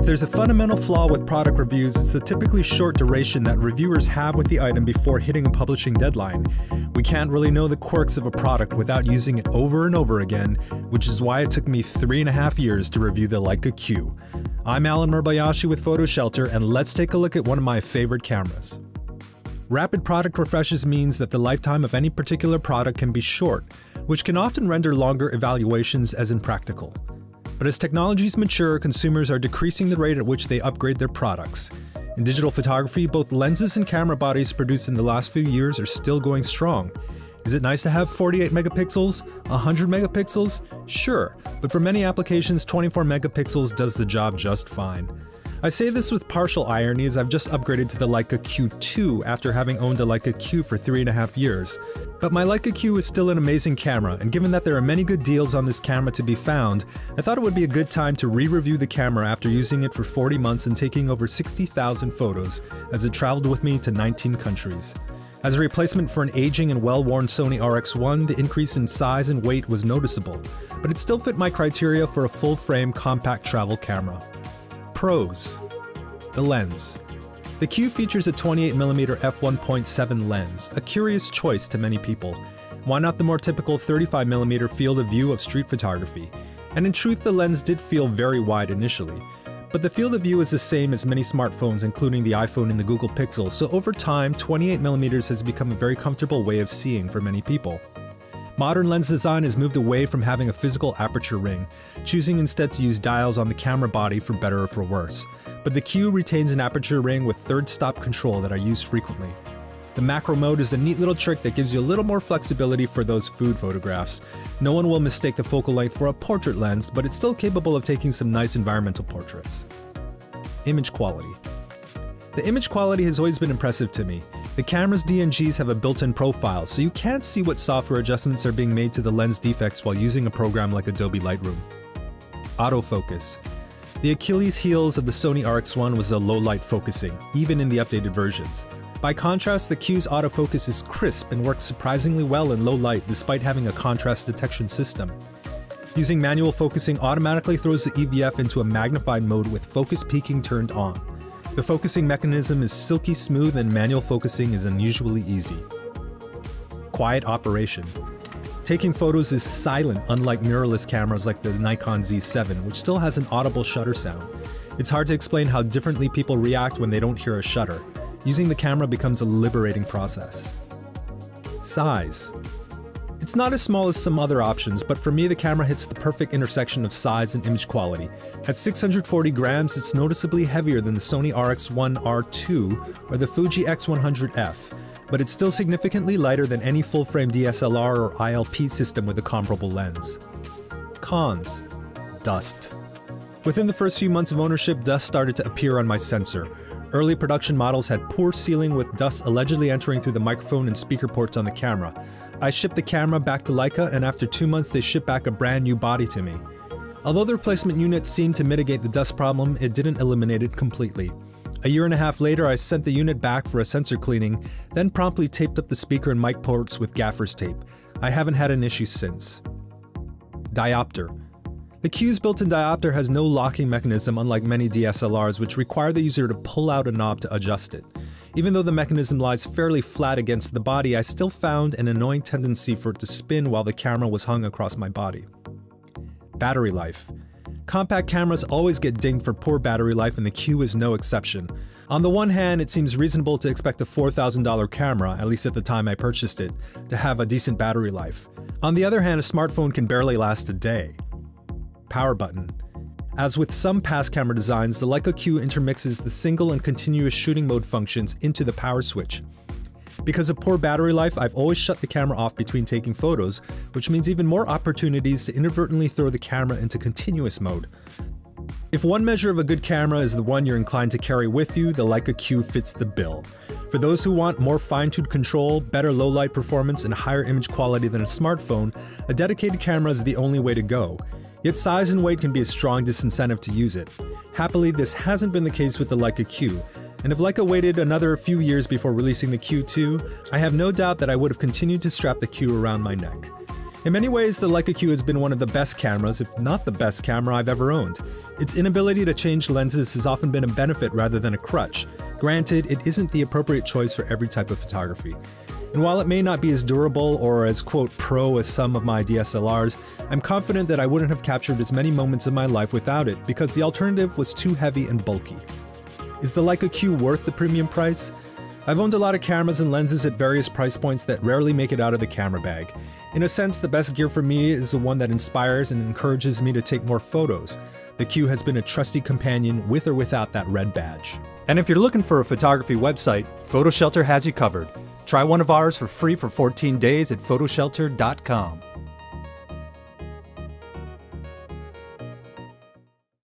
there's a fundamental flaw with product reviews, it's the typically short duration that reviewers have with the item before hitting a publishing deadline. We can't really know the quirks of a product without using it over and over again, which is why it took me 3.5 years to review the Leica Q. I'm Alan Murbayashi with PhotoShelter, and let's take a look at one of my favorite cameras. Rapid product refreshes means that the lifetime of any particular product can be short, which can often render longer evaluations as impractical. But as technologies mature, consumers are decreasing the rate at which they upgrade their products. In digital photography, both lenses and camera bodies produced in the last few years are still going strong. Is it nice to have 48 megapixels? 100 megapixels? Sure, but for many applications, 24 megapixels does the job just fine. I say this with partial irony as I've just upgraded to the Leica Q2 after having owned a Leica Q for 3.5 years. But my Leica Q is still an amazing camera, and given that there are many good deals on this camera to be found, I thought it would be a good time to re-review the camera after using it for 40 months and taking over 60,000 photos as it traveled with me to 19 countries. As a replacement for an aging and well-worn Sony RX1, the increase in size and weight was noticeable, but it still fit my criteria for a full-frame compact travel camera. Pros. The lens. The Q features a 28mm f1.7 lens, a curious choice to many people. Why not the more typical 35mm field of view of street photography? And in truth, the lens did feel very wide initially. But the field of view is the same as many smartphones, including the iPhone and the Google Pixel, so over time, 28mm has become a very comfortable way of seeing for many people. Modern lens design has moved away from having a physical aperture ring, choosing instead to use dials on the camera body for better or for worse. But the Q retains an aperture ring with third stop control that I use frequently. The macro mode is a neat little trick that gives you a little more flexibility for those food photographs. No one will mistake the focal length for a portrait lens, but it's still capable of taking some nice environmental portraits. Image quality. The image quality has always been impressive to me. The camera's DNGs have a built-in profile, so you can't see what software adjustments are being made to the lens defects while using a program like Adobe Lightroom. Autofocus. The Achilles heels of the Sony RX1 was the low-light focusing, even in the updated versions. By contrast, the Q's autofocus is crisp and works surprisingly well in low light despite having a contrast detection system. Using manual focusing automatically throws the EVF into a magnified mode with focus peaking turned on. The focusing mechanism is silky smooth and manual focusing is unusually easy. Quiet operation. Taking photos is silent, unlike mirrorless cameras like the Nikon Z7, which still has an audible shutter sound. It's hard to explain how differently people react when they don't hear a shutter. Using the camera becomes a liberating process. Size. It's not as small as some other options, but for me the camera hits the perfect intersection of size and image quality. At 640 grams, it's noticeably heavier than the Sony RX1 R2 or the Fuji X100F, but it's still significantly lighter than any full-frame DSLR or ILP system with a comparable lens. Cons. Dust. Within the first few months of ownership, dust started to appear on my sensor. Early production models had poor sealing with dust allegedly entering through the microphone and speaker ports on the camera. I shipped the camera back to Leica, and after 2 months they shipped back a brand new body to me. Although the replacement unit seemed to mitigate the dust problem, it didn't eliminate it completely. A year and a half later, I sent the unit back for a sensor cleaning, then promptly taped up the speaker and mic ports with gaffer's tape. I haven't had an issue since. Diopter. The Q's built-in diopter has no locking mechanism unlike many DSLRs, which require the user to pull out a knob to adjust it. Even though the mechanism lies fairly flat against the body, I still found an annoying tendency for it to spin while the camera was hung across my body. Battery life. Compact cameras always get dinged for poor battery life, and the Q is no exception. On the one hand, it seems reasonable to expect a $4,000 camera, at least at the time I purchased it, to have a decent battery life. On the other hand, a smartphone can barely last a day. Power button. As with some past camera designs, the Leica Q intermixes the single and continuous shooting mode functions into the power switch. Because of poor battery life, I've always shut the camera off between taking photos, which means even more opportunities to inadvertently throw the camera into continuous mode. If one measure of a good camera is the one you're inclined to carry with you, the Leica Q fits the bill. For those who want more fine-tuned control, better low-light performance, and higher image quality than a smartphone, a dedicated camera is the only way to go. Yet size and weight can be a strong disincentive to use it. Happily, this hasn't been the case with the Leica Q, and if Leica waited another few years before releasing the Q2, I have no doubt that I would have continued to strap the Q around my neck. In many ways, the Leica Q has been one of the best cameras, if not the best camera I've ever owned. Its inability to change lenses has often been a benefit rather than a crutch. Granted, it isn't the appropriate choice for every type of photography. And while it may not be as durable or as quote pro as some of my DSLRs, I'm confident that I wouldn't have captured as many moments in my life without it because the alternative was too heavy and bulky. Is the Leica Q worth the premium price? I've owned a lot of cameras and lenses at various price points that rarely make it out of the camera bag. In a sense, the best gear for me is the one that inspires and encourages me to take more photos. The Q has been a trusty companion with or without that red badge. And if you're looking for a photography website, PhotoShelter has you covered. Try one of ours for free for 14 days at photoshelter.com.